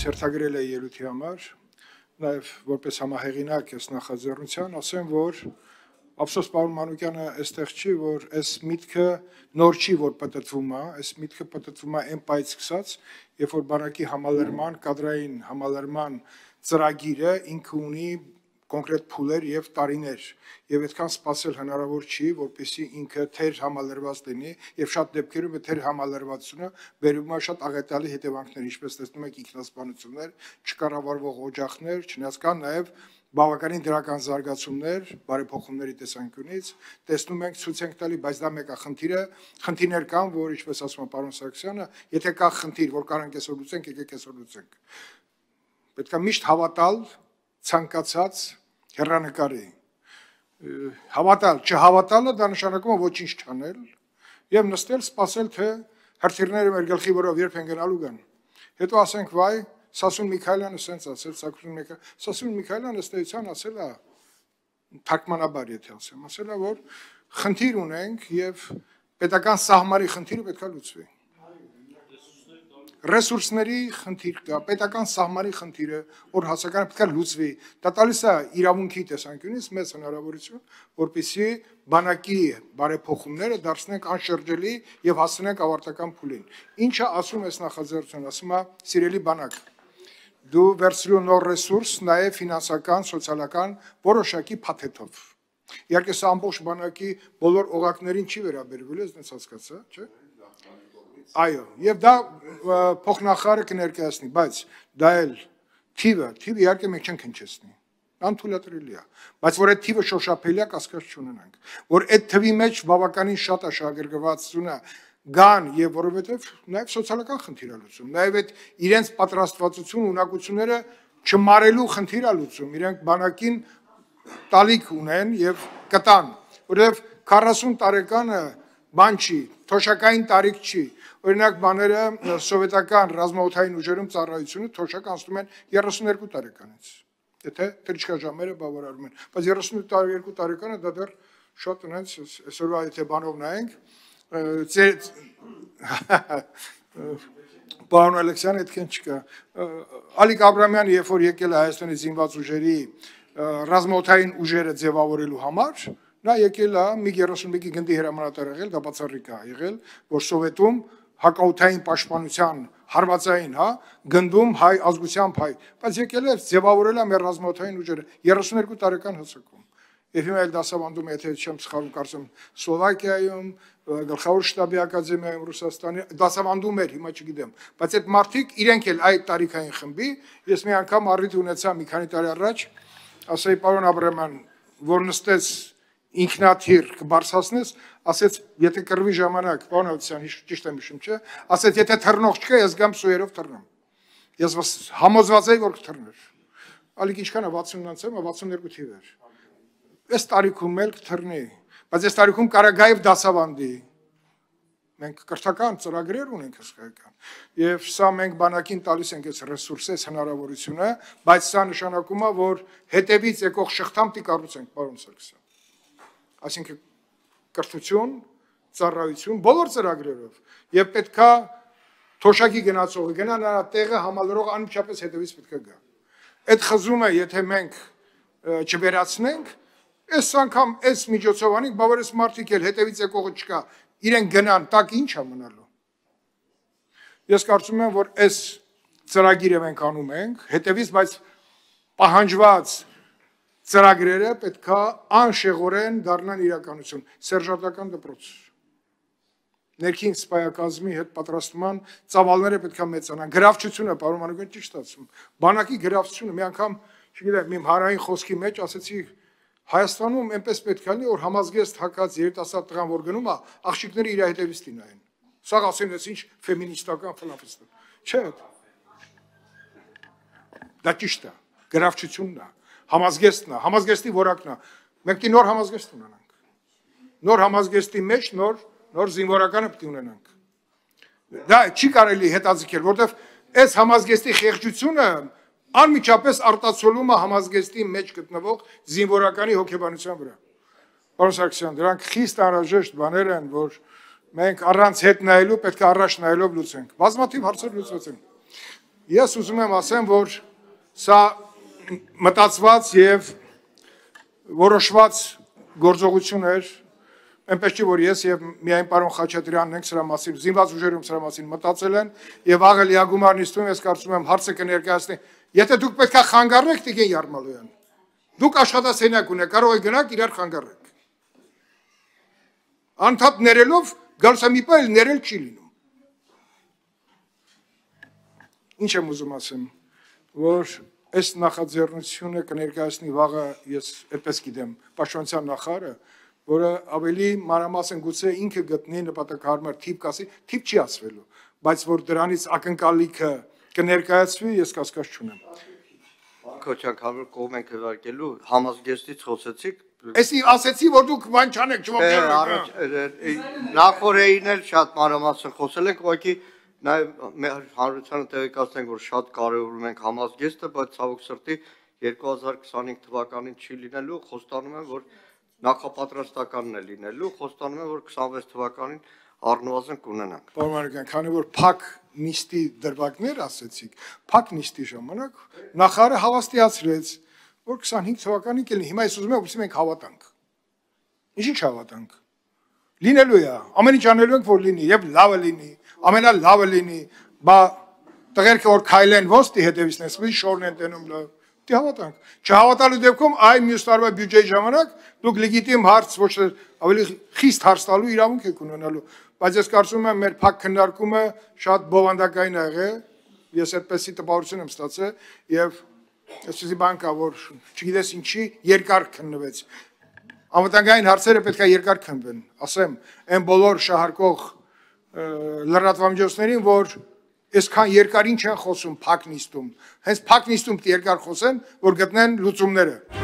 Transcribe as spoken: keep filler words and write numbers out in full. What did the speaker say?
հերթագրել է ելույթի համար, նաև որպես համահեղինակ այս նախաձեռնության, ասեմ, որ ափսոս պարոն Մանուկյանը այստեղ չի, որ այս միտքը նոր չի, որ պատտվում է, այս միտքը պատտվում է այն պայից սկսած, երբ որ բանակի համալրման, կադրային համալրման ծրագիրը ինքը ունի կոնկրետ փուլեր եւ տարիներ, եւ այդքան սпасել հնարավոր չի, որպեսզի ինքը թեր համալրված լինի, եւ շատ դեպքերում է թեր համալրվածությունը բերում է շատ աղետալի հետևանքներ, ինչպես տեսնում եք ինքնասպանություններ, չկառավարվող օջախներ, չնայած կան նաեւ բավականին դրական զարգացումներ, բարեփոխումների տեսանկյունից, տեսնում ենք, ցույց ենք տալի, բայց դա մեկ է խնդիրը, խնդիրներ կան, որ ինչպես ասում է պարոն Սարգսյանը, եթե կա խնդիր, որ կարանք այսօր լուծենք, եկեք այսօր լուծենք։ Պետք է միշտ հավատալ ցանկացած հեռանկարի հավատալ, չհավատալը դա նշանակում է ոչինչ չանել եւ նստել, սпасել թե հրթիռները մեր գլխի վրով երբ են գնալու գան։ Հետո ասենք վայ, Սասուն Միքայելյանը սենց ասել, Սաքուն Միքայել, Սասուն Միքայելյանը ըստ էության ասել է թարգմանաբար եթե ասեմ, ասել է որ խնդիր ունենք եւ պետական սահմանի խնդիրը պետք է լուծվի։ Ռեսուրսների խնդիր կա, պետական սահմանի խնդիրը, որ հասարականը պետք է լուծվի, դա տալիս է իրավունքի տեսանկյունից մեծ հնարավորություն, որպեսզի բանակի բարեփոխումները դարձնենք անշրջելի եւ հասնենք ավարտական փուլին։ Ինչը ասում է նախաձեռնությունը, ասում է սիրելի բանակ, դու վերցրու նոր ռեսուրս, նաեւ ֆինանսական, սոցիալական որոշակի փաթեթով։ Իհարկե սա ամբողջ բանակի բոլոր օղակներին չի վերաբերվել, ես հասկացա, չէ՞։ Այո, եւ դա փոխնախարարը կներկայացնի, բայց դա էլ թիվը, թիվը իհարկե մենք չենք հնչեցնի։ Անթույլատրելի է, բայց որ այդ թիվը շոշափելի է, կասկած չունենանք, որ այդ թվի մեջ բավականին շատ է շահագրգռվածությունը գան եւ որովհետեւ նաեւ սոցիալական խնդիր է լուծում, նաեւ այդ իրենց պատրաստվածություն, ունակությունները չմարելու խնդիր է լուծում, իրենք բանակին տալիք ունեն եւ կտան, որովհետեւ քառասուն տարեկանը բան չի, թոշակային տարիք չի, օրինակ բաները սովետական ռազմաօդային ուժերում ծառայությունը թոշակ անցնում են երեսունյոթ տարեկանից, եթե թռիչքաժամերը բավարարում են, բայց երեսունյոթ տարեկանը դա դեռ շատ ունենց, այսօրվա եթե բանով նայենք, պարոն Ալեքսյանը այդքան չկա, Ալիկ Աբրամյանը երբ որ եկել է Հայաստանի զինված ուժերի ռազմաօդային ուժերը ձևավորելու համար, նա եկել է միգ երեսունմեկի գնդի հրամանատար եղել, դա բացառիկ է եղել, որ Սովետում հակաօդային պաշտպանության հարվածային, հա, գնդում հայ ազգությամբ հայ, բայց եկել է ձևավորել է մեր ռազմաօդային ուժերը երեսունյոթ տարեկան հասակում։ Եվ հիմա էլ դասավանդում է, եթե չեմ սխալվում, կարծում Սլովակիայում, Գլխավոր շտաբի ակադեմիայում Ռուսաստանի դասավանդում էր, հիմա չգիտեմ, բայց այդ մարդիկ իրենք էլ այդ տարիքային խմբի, ես մի անգամ առիթ ունեցա մի քանի տարի առաջ, ասեի պարոն Աբրամյան, որ նստեց ինքնաթիռ կբարձրացնես, ասեց, եթե կռվի ժամանակ, պարոն Ալեքսյան, ճիշտ եմ հիշում, չէ՞, ասեց, եթե թռնող չկա, ես գամ սոյերով թռնեմ։ Ես համոզված էի, որ կթռներ։ Ալիկ ինչքան է վաթսուն անց է, վաթսունյոթ թիվ էր։ Այս տարիքում էլ կթռնի, բայց այս տարիքում Կարագաև դասավանդի։ Մենք կրթական ծրագրեր ունենք հսկայական։ Եվ սա մենք բանակին տալիս ենք այս ռեսուրսը, այս հնարավորությունը, բայց սա նշանակում է, որ հետևից եկող շղթամ պիտի կառուցենք, պարոն Սարգսյան։ Այսինքն կրթություն, ծառայություն, բոլոր ծրագրերով եւ պետքա թոշակի գնացողը գնա նրա տեղը համալրող անմիջապես հետևից պետք է գա։ Այդ խզումը եթե մենք չվերացնենք, այս անգամ այս միջոցով անենք, բավարար մարդիկ էլ հետևից եկողը չկա, իրենք գնան, տակ ինչ է մնալու։ Ես կարծում եմ, որ այս ծրագիրը մենք անում ենք, հետևից, բայց պահանջված ծրագրերը պետքա անշեղորեն դառնան իրականություն, սերժանտական դպրոց։ Ներքին սպայակազմի հետ պատրաստման ծավալները պետքա մեծանան, գրավչությունը, պարոն Մանուկյան ճիշտ ասում, բանակի գրավչությունը, մի անգամ, չգիտեմ, իմ հարային խոսքի մեջ ասեցի, Հայաստանում այնպես պետք է լինի, որ համազգեստ հակած երիտասարդ տղան որ գնում է, աղջիկները իր հետևից լինային։ Սա ասեն, ես ինչ ֆեմինիստական ֆլաֆստը։ Չէ։ Դա ճիշտ է, գրավչությունն է, համազգեստն է, համազգեստի որակն է։ Մենք պետք է նոր համազգեստ ունենանք։ Նոր համազգեստի մեջ նոր նոր զինվորականը պետք է ունենանք։ Դա չի կարելի հետաձգել, որովհետև այս համազգեստի խեղճությունը անմիջապես արտացոլում է համազգեստի մեջ գտնվող զինվորականի հոգեբանության վրա։ Պարոն Սարգսյան, դրանք խիստ անհրաժեշտ բաներ են, որ մենք առանց հետ նայելու պետք է առաջ նայելով լուծենք։ Բազմաթիվ հարցեր լուծվեցին։ Ես ուզում եմ ասեմ, որ սա մտածված եւ որոշված գործողություն էր, այնպես չի որ ես եւ միայն պարոն Խաչատրյանն ենք սրա մասին, զինված ուժերում սրա մասին մտածել են եւ աղը լիագումար նիստում ես կարծում եմ հարցը կներկայացնի, եթե դուք պետքա խանգարեք Տիգին Յարմալոյան, դուք աշխատասենյակ ունեք, կարող եք գնաք իրար խանգարեք։ Անդադ ներելով գալիս է մի բան, ներել չի լինում։ Ինչ եմ ուզում ասեմ, որ այս նախաձեռնությունը կներկայացնի վաղը ես այդպես գիտեմ, պաշտպանության նախարարը, որը ավելի մանրամասն գուցե ինքը գտնի նպատակահարմար թիվ կասի, թիվ չի ասվելու, բայց որ դրանից ակնկալիքը կներկայացվի, ես կասկած չունեմ։ Քոչան քամր կողմ ենք հրարկելու, համազգեստից խոսեցիք։ Էսի ասեցի, որ դուք բան չանեք, չողջերեք։ Նախորդին էլ շատ մանրամասն խոսել ենք, ուղղակի նաև հանրությանը տեղեկացնենք, որ շատ կարևորում ենք համազգեստը, բայց ցավոք սրտի երկու հազար քսանհինգ թվականին չի լինելու, խոստանում եմ, որ նախապատրաստականն է լինելու, խոստանում եմ, որ քսանվեց թվականին առնվազն կունենանք։ Պարոն Մանուկյան, քանի որ փակ նիստի դրվագներ ասեցիք, փակ նիստի ժամանակ նախարարը հավաստիացրեց, որ քսանհինգ թվականին կլինի, հիմա ես ուզում եմ, որ մենք հավատանք։ Ինչի՞ չհավատանք։ Լինելու է, ամեն ինչ անելու ենք, որ լինի, եւ լավը լինի, ամենալավը լինի, բա տղերքը որ քայլեն ոստի հետևից նեսվի շորն են տենում լավ։ Դե հավատանք։ Չհավատալու դեպքում այ մյուս տարվա բյուջեի ժամանակ դուք լեգիտիմ հարց ոչ թե ավելի խիստ հարց տալու իրավունք եք ունենալու, բայց ես կարծում եմ մեր փակ քննարկումը շատ բովանդակային ա եղել, ես այդպեսի տպավորություն եմ ստացել եւ այսպեսի բան կա, որ չգիտես ինչի երկար քննվեց։ Անվտանգային հարցերը պետք է երկար քննվեն, ասեմ, այն բոլոր շահարկող լրատվամիջոցներին, որ այսքան երկար ինչ են խոսում փակ նիստում, հենց փակ նիստում երկար խոսեն, որ գտնեն լուծումները։